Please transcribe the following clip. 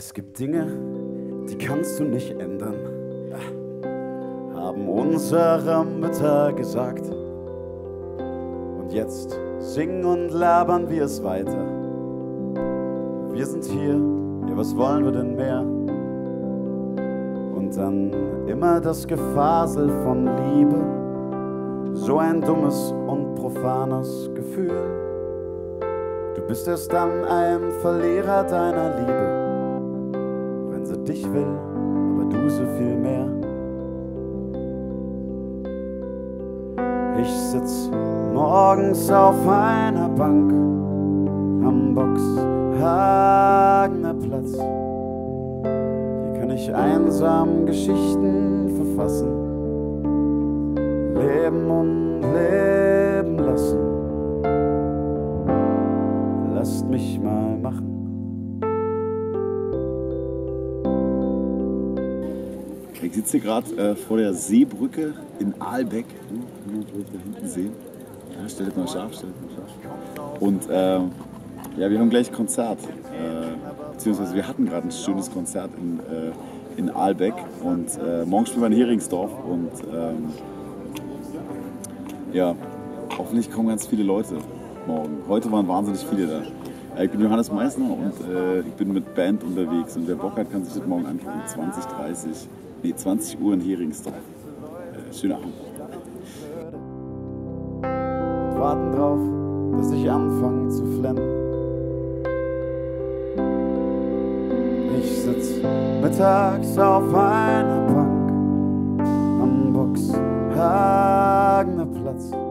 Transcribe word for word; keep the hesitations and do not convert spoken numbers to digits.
Es gibt Dinge, die kannst du nicht ändern, haben unsere Mütter gesagt. Und jetzt singen und labern wir es weiter. Wir sind hier, ja, was wollen wir denn mehr? Und dann immer das Gefasel von Liebe, so ein dummes und profanes Gefühl. Du bist erst dann ein Verlierer deiner Liebe, wenn sie dich will, aber du so viel mehr. Ich sitz morgens auf einer Bank am Boxhagener Platz. Hier kann ich einsam Geschichten verfassen, leben und leben lassen. Lasst mich mal machen. Ich sitze hier gerade äh, vor der Seebrücke in Aalbeck. Hm, kann man da hinten sehen. Ja, stellt mal scharf, stellt mal scharf. Und äh, ja, wir haben gleich Konzert. Äh, beziehungsweise wir hatten gerade ein schönes Konzert in, äh, in Aalbeck. Und äh, morgen spielen wir in Heringsdorf. Und ähm, ja, hoffentlich kommen ganz viele Leute morgen. Heute waren wahnsinnig viele da. Ich bin Johannes Meissner und äh, ich bin mit Band unterwegs. Und wer Bock hat, kann sich das morgen angucken. zwanzig, dreißig. Nee, zwanzig Uhr in Heringsdorf. Äh, schöner Abend. Und warten drauf, dass ich anfange zu flennen. Ich sitz mittags auf einer Bank am Boxhagener Platz.